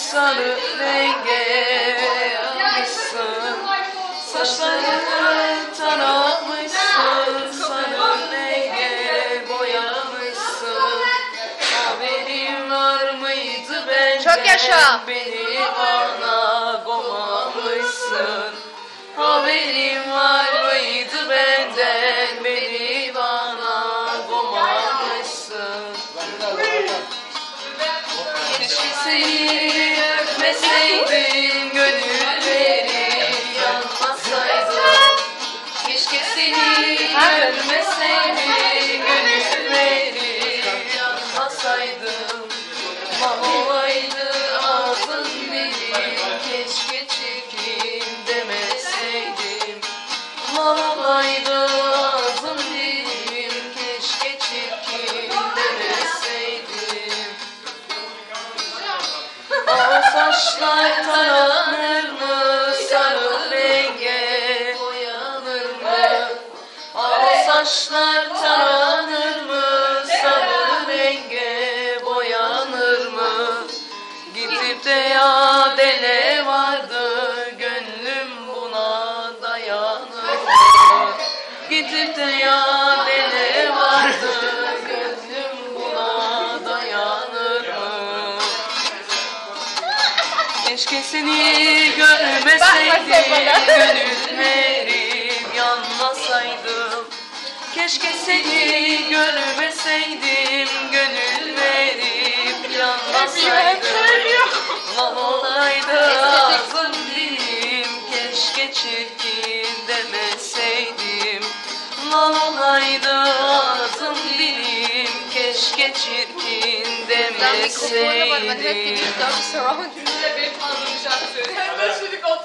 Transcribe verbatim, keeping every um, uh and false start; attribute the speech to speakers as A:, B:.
A: sarı renge boyamışsın. Saçlarını taramışsın, sarı renge boyamışsın. Haberin var mıydı benden?
B: Çok yaşa.
A: Beni bana gomamışsın. Haberin var mıydı benden? Beni bana gomamışsın. Keşke seni öpmeseydim, gönül verip yanmasaydım. Keşke seni görmeseydim, gönül verip yanmasaydım. Mal olaydı ağzın dilim, keşke çirkin demeseydim. Mal olaydı ağzın dilim, keşke çirkin demeseydim. O saçlar taranır mı, sarı renge boyanır mı? O saçlar taranır mı, sarı renge boyanır mı? Gidip de ya dele vardı, gönlüm buna dayanır mı? Gidip de ya dele vardı, gönlüm buna dayanır mı? Keşke seni görmeseydim, gönül verip yanmasaydım. Keşke seni görmeseydim, gönül verip yanmasaydım. Lan olaydı ağzım dilim, keşke çirkin demeseydim. Lan olaydı ağzım dilim, keşke çirkin demeseydim.
B: Surround you.